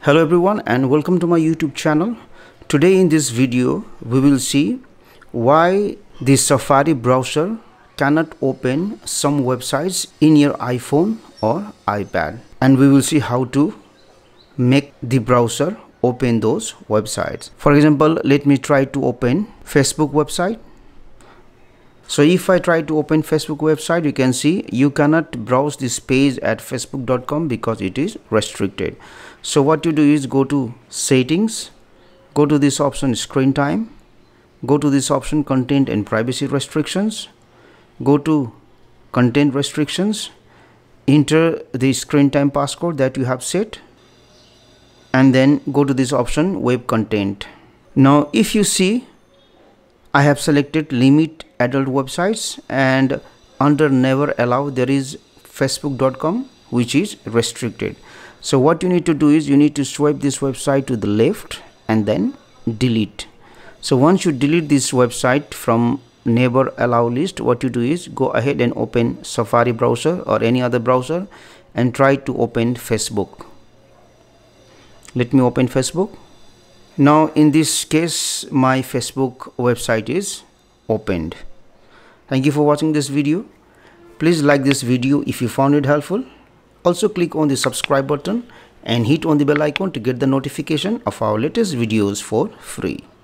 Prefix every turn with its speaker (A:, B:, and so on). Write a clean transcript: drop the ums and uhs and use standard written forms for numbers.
A: Hello everyone and welcome to my YouTube channel. Today in this video we will see why the Safari browser cannot open some websites in your iPhone or iPad, and we will see how to make the browser open those websites. For example, let me try to open Facebook website. So if I try to open Facebook website, you can see you cannot browse this page at facebook.com because it is restricted. So what you do is go to settings, go to this option screen time, go to this option content and privacy restrictions, go to content restrictions, enter the screen time passcode that you have set, and then go to this option web content. Now if you see, I have selected limit adult websites, and under never allow there is facebook.com which is restricted. So what you need to do is you need to swipe this website to the left and then delete. So once you delete this website from never allow list, what you do is go ahead and open Safari browser or any other browser and try to open Facebook. Let me open Facebook. Now in this case my Facebook website is opened. Thank you for watching this video. Please like this video if you found it helpful. Also click on the subscribe button and hit on the bell icon to get the notification of our latest videos for free.